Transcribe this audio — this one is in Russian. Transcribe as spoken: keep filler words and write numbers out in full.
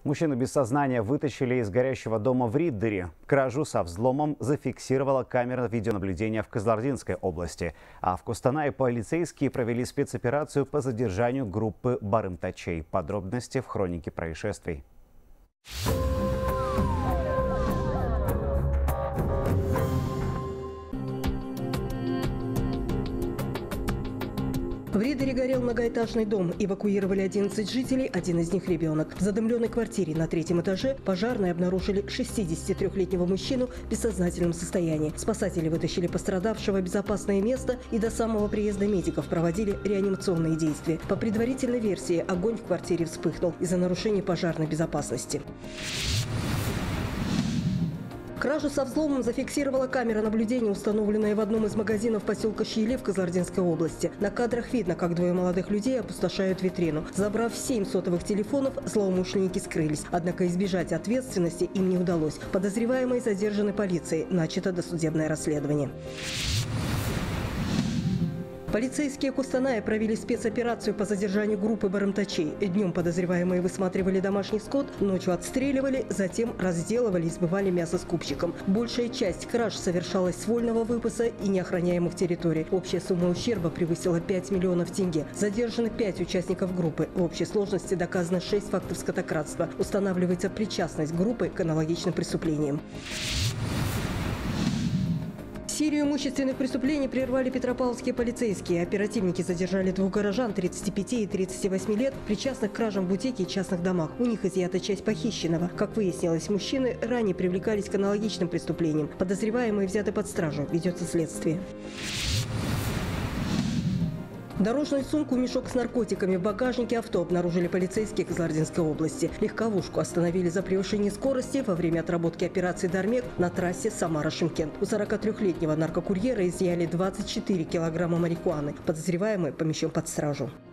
Мужчину без сознания вытащили из горящего дома в Риддере. Кражу со взломом зафиксировала камера видеонаблюдения в Кызылординской области. А в Кустанае полицейские провели спецоперацию по задержанию группы барымтачей. Подробности в хронике происшествий. В Риддере горел многоэтажный дом. Эвакуировали одиннадцать жителей, один из них ребенок. В задымленной квартире на третьем этаже пожарные обнаружили шестидесятитрёхлетнего мужчину в бессознательном состоянии. Спасатели вытащили пострадавшего в безопасное место и до самого приезда медиков проводили реанимационные действия. По предварительной версии, огонь в квартире вспыхнул из-за нарушений пожарной безопасности. Кражу со взломом зафиксировала камера наблюдения, установленная в одном из магазинов поселка Щели в Кызылординской области. На кадрах видно, как двое молодых людей опустошают витрину. Забрав семь сотовых телефонов, злоумышленники скрылись. Однако избежать ответственности им не удалось. Подозреваемые задержаны полицией. Начато досудебное расследование. Полицейские Кустаная провели спецоперацию по задержанию группы барымтачей. Днем подозреваемые высматривали домашний скот, ночью отстреливали, затем разделывали и сбывали мясо скупщикам. Большая часть краж совершалась с вольного выпаса и неохраняемых территорий. Общая сумма ущерба превысила пять миллионов тенге. Задержаны пять участников группы. В общей сложности доказано шесть фактов скотокрадства. Устанавливается причастность группы к аналогичным преступлениям. Серию имущественных преступлений прервали петропавловские полицейские. Оперативники задержали двух горожан тридцати пяти и тридцати восьми лет, причастных к кражам в бутике и частных домах. У них изъята часть похищенного. Как выяснилось, мужчины ранее привлекались к аналогичным преступлениям. Подозреваемые взяты под стражу. Ведется следствие. Дорожную сумку, мешок с наркотиками в багажнике авто обнаружили полицейские Кызылординской области. Легковушку остановили за превышение скорости во время отработки операции «Дармек» на трассе Самара-Шымкент. У сорокатрёхлетнего наркокурьера изъяли двадцать четыре килограмма марихуаны. Подозреваемый помещен под стражу.